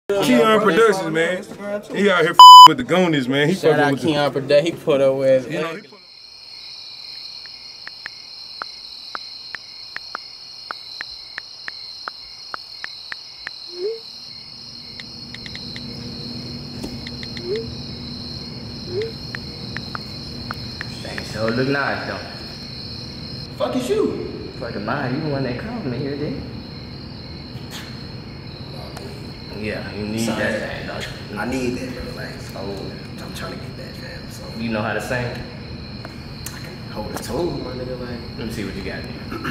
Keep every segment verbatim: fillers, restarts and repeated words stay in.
Keon Productions, man. He out here with the Goonies, man. He Shout out with Keon Productions. He put up with. You know, he Dang, sure look nice though. Fuck is you? Fucking mine, you the one that called me here, did? Yeah, you need Sorry. that thing, don't you? I need that, bro. Like, Oh, I'm trying to get that, fam. So you know how to sing? I can hold a tune, my nigga. Like, Let me see what you got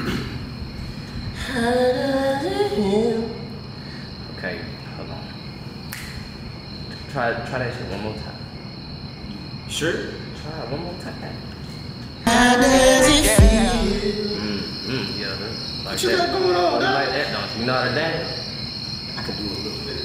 there. Okay, hold on. Try, try that shit one more time. sure. Try it one more time. How does it feel? Mm, mm, yeah, like What you that. got going on, You dog? like that, don't you? You know how to dance? I can do a little bit.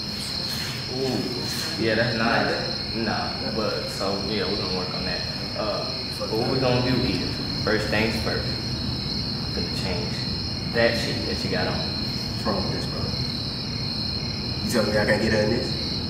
Ooh, yeah, that's nice. Nah, but so yeah, we're gonna work on that. Uh, but what we're gonna do is first things first. I'm gonna change that shit that you got on. What's wrong with this, bro? You telling me I can't get her in this?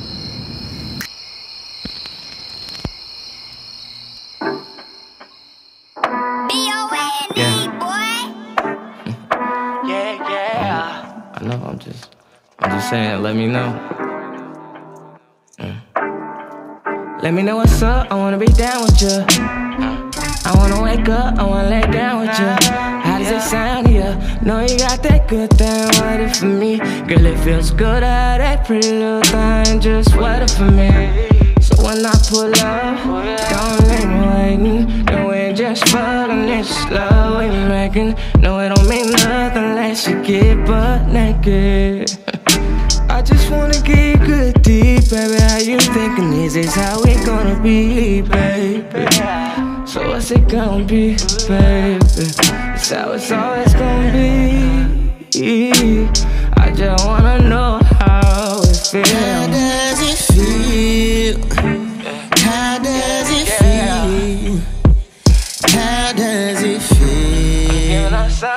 I know. I'm just, I'm just saying. Let me know. Mm. Let me know what's up. I wanna be down with you. I wanna wake up. I wanna lay down with you. How does it sound to you? Know you got that good thing. What it for me? Girl, it feels good to have that pretty little thing. Just what it for me? So when I pull up, don't leave me waiting. No, we ain't just fucking, it's slow we making. No, it don't mean nothing unless you get butt naked. I just wanna get good deep, baby. How you thinking this is how we gonna be, baby? So what's it gonna be, baby? It's how it's always gonna be. I just wanna know how it feels. How does it feel? How does it feel? How does it feel?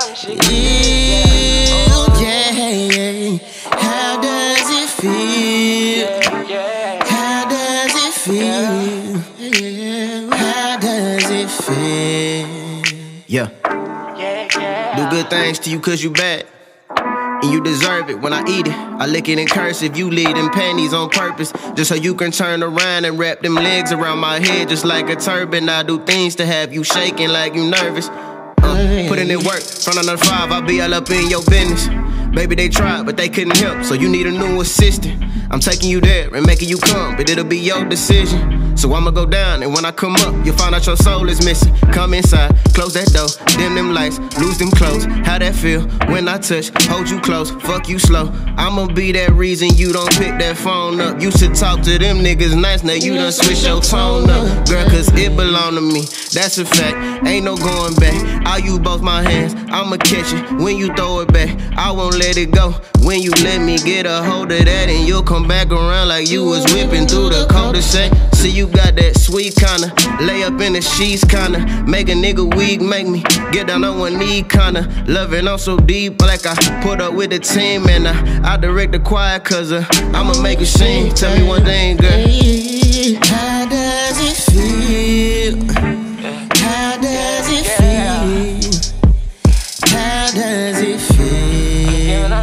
Yeah, yeah. How does it feel? How does it feel? How does it feel? Yeah. Do good things to you cause you bad. And you deserve it when I eat it. I lick it and curse if you lead in panties on purpose. Just so you can turn around and wrap them legs around my head just like a turban. I do things to have you shaking like you nervous. Uh, putting in work, front on the five, I'll be all up in your business. Baby, they tried, but they couldn't help, so you need a new assistant. I'm taking you there and making you come, but it'll be your decision. So I'ma go down, and when I come up, you'll find out your soul is missing. Come inside, close that door, dim them lights, lose them clothes. How that feel when I touch, hold you close, fuck you slow. I'ma be that reason you don't pick that phone up. Used to talk to them niggas nice, now you done switch your tone up. Girl, cause it belong to me, that's a fact, ain't no going back. I'll use both my hands, I'ma catch it when you throw it back. I won't let it go when you let me get a hold of that, and you'll come back around like you was whipping through the cul-de-sac. See, you got that sweet kinda, lay up in the sheets kinda, make a nigga weak, make me get down on one knee kinda. Loving on so deep, like I put up with the team, and I, I direct the choir cause uh, I'ma make you sing. Tell me one thing, girl. How does it feel? How does it feel? How does it feel? Yeah,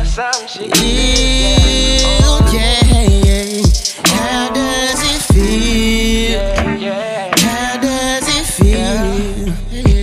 yeah. How does it feel? How does it feel?